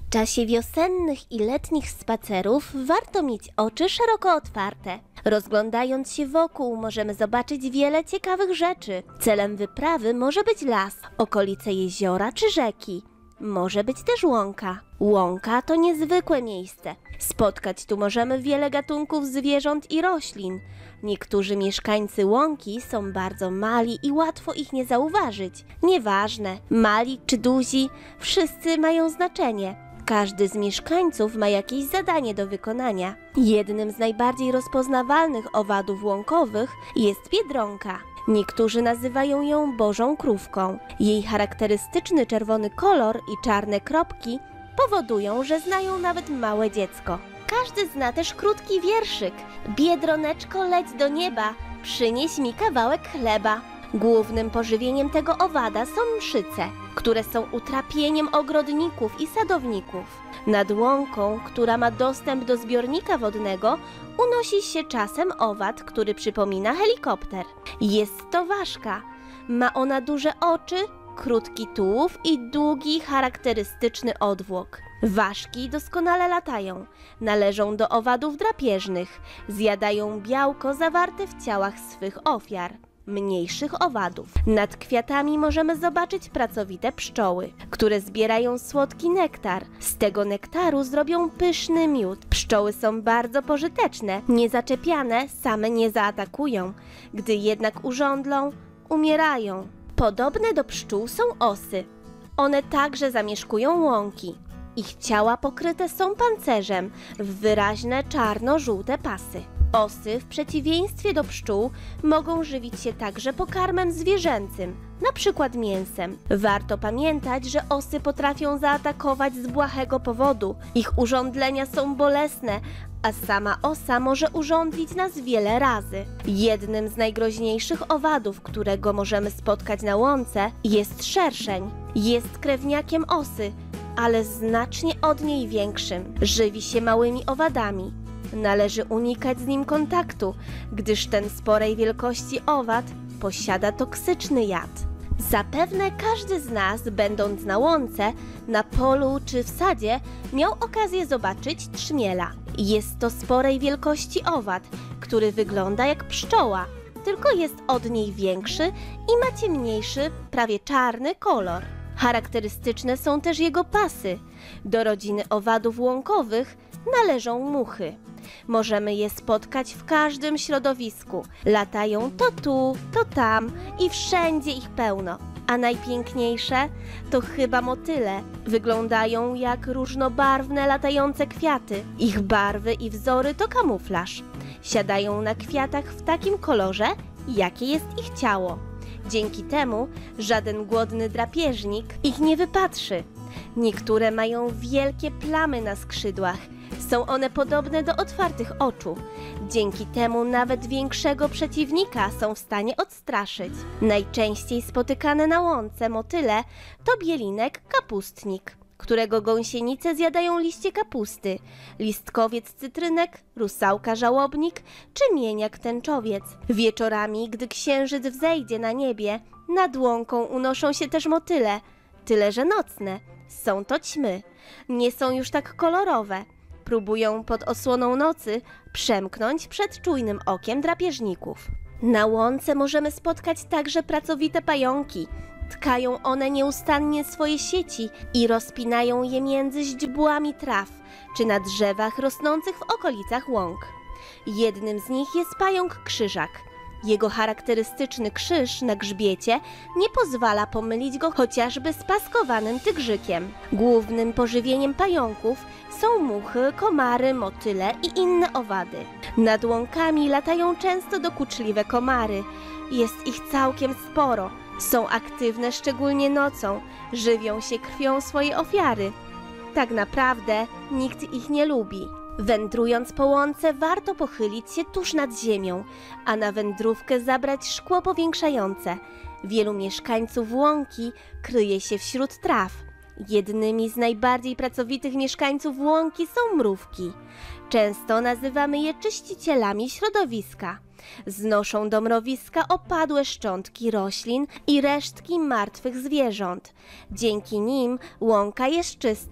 W czasie wiosennych i letnich spacerów warto mieć oczy szeroko otwarte. Rozglądając się wokół, możemy zobaczyć wiele ciekawych rzeczy. Celem wyprawy może być las, okolice jeziora czy rzeki. Może być też łąka. Łąka to niezwykłe miejsce. Spotkać tu możemy wiele gatunków zwierząt i roślin. Niektórzy mieszkańcy łąki są bardzo mali i łatwo ich nie zauważyć. Nieważne, mali czy duzi, wszyscy mają znaczenie. Każdy z mieszkańców ma jakieś zadanie do wykonania. Jednym z najbardziej rozpoznawalnych owadów łąkowych jest biedronka. Niektórzy nazywają ją Bożą Krówką. Jej charakterystyczny czerwony kolor i czarne kropki powodują, że znają nawet małe dziecko. Każdy zna też krótki wierszyk. Biedroneczko, leć do nieba, przynieś mi kawałek chleba. Głównym pożywieniem tego owada są mszyce, które są utrapieniem ogrodników i sadowników. Nad łąką, która ma dostęp do zbiornika wodnego, unosi się czasem owad, który przypomina helikopter. Jest to ważka. Ma ona duże oczy, krótki tułów i długi, charakterystyczny odwłok. Ważki doskonale latają, należą do owadów drapieżnych, zjadają białko zawarte w ciałach swych ofiar, mniejszych owadów. Nad kwiatami możemy zobaczyć pracowite pszczoły, które zbierają słodki nektar. Z tego nektaru zrobią pyszny miód. Pszczoły są bardzo pożyteczne, niezaczepiane, same nie zaatakują. Gdy jednak urządlą, umierają. Podobne do pszczół są osy. One także zamieszkują łąki. Ich ciała pokryte są pancerzem w wyraźne czarno-żółte pasy. Osy, w przeciwieństwie do pszczół, mogą żywić się także pokarmem zwierzęcym, na przykład mięsem. Warto pamiętać, że osy potrafią zaatakować z błahego powodu. Ich urządlenia są bolesne, a sama osa może urządlić nas wiele razy. Jednym z najgroźniejszych owadów, którego możemy spotkać na łące, jest szerszeń. Jest krewniakiem osy, ale znacznie od niej większym. Żywi się małymi owadami. Należy unikać z nim kontaktu, gdyż ten sporej wielkości owad posiada toksyczny jad. Zapewne każdy z nas, będąc na łące, na polu czy w sadzie, miał okazję zobaczyć trzmiela. Jest to sporej wielkości owad, który wygląda jak pszczoła, tylko jest od niej większy i ma ciemniejszy, prawie czarny kolor. Charakterystyczne są też jego pasy. Do rodziny owadów łąkowych należą muchy. Możemy je spotkać w każdym środowisku. Latają to tu, to tam i wszędzie ich pełno. A najpiękniejsze to chyba motyle. Wyglądają jak różnobarwne latające kwiaty. Ich barwy i wzory to kamuflaż. Siadają na kwiatach w takim kolorze, jakie jest ich ciało. Dzięki temu żaden głodny drapieżnik ich nie wypatrzy. Niektóre mają wielkie plamy na skrzydłach. Są one podobne do otwartych oczu. Dzięki temu nawet większego przeciwnika są w stanie odstraszyć. Najczęściej spotykane na łące motyle to bielinek kapustnik, którego gąsienice zjadają liście kapusty, listkowiec cytrynek, rusałka żałobnik czy mieniak tęczowiec. Wieczorami, gdy księżyc wzejdzie na niebie, nad łąką unoszą się też motyle, tyle że nocne. Są to ćmy. Nie są już tak kolorowe. Próbują pod osłoną nocy przemknąć przed czujnym okiem drapieżników. Na łące możemy spotkać także pracowite pająki. Tkają one nieustannie swoje sieci i rozpinają je między źdźbłami traw czy na drzewach rosnących w okolicach łąk. Jednym z nich jest pająk krzyżak. Jego charakterystyczny krzyż na grzbiecie nie pozwala pomylić go chociażby z paskowanym tygrzykiem. Głównym pożywieniem pająków są muchy, komary, motyle i inne owady. Nad łąkami latają często dokuczliwe komary. Jest ich całkiem sporo. Są aktywne szczególnie nocą, żywią się krwią swojej ofiary. Tak naprawdę nikt ich nie lubi. Wędrując po łące warto pochylić się tuż nad ziemią, a na wędrówkę zabrać szkło powiększające. Wielu mieszkańców łąki kryje się wśród traw. Jednymi z najbardziej pracowitych mieszkańców łąki są mrówki. Często nazywamy je czyścicielami środowiska. Znoszą do mrowiska opadłe szczątki roślin i resztki martwych zwierząt. Dzięki nim łąka jest czysta.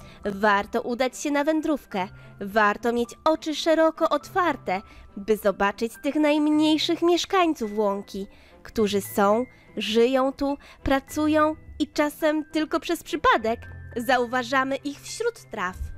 Warto udać się na wędrówkę. Warto mieć oczy szeroko otwarte, by zobaczyć tych najmniejszych mieszkańców łąki, którzy są, żyją tu, pracują i czasem tylko przez przypadek zauważamy ich wśród traw.